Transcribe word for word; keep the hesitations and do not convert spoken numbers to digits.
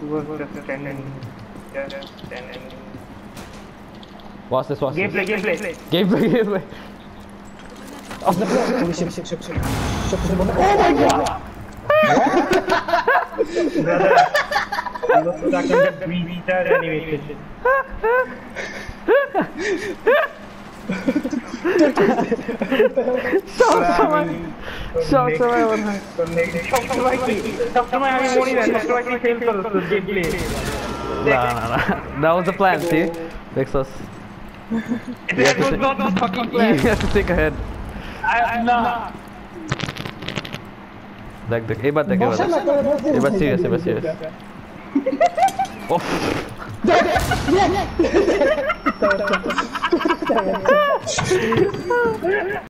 was just standing. Just standing. Watch this, watch Gameplay, this. gameplay. Gameplay, gameplay. Off the floor. Holy shit, shit, shit, shit. Shit, shit, oh my god! Brother, I was stuck in the retard animation. Shock समय shock समय बना Shock समय की shock समय हमें मोड़ी है shock समय की fail करो तो gameplay. Nah, nah, nah. That was the plan, see? Vexus. That was not the fucking plan. You have to think ahead. I'm not. देख देख एक बात देख एक बात एक बात serious एक बात serious. Off.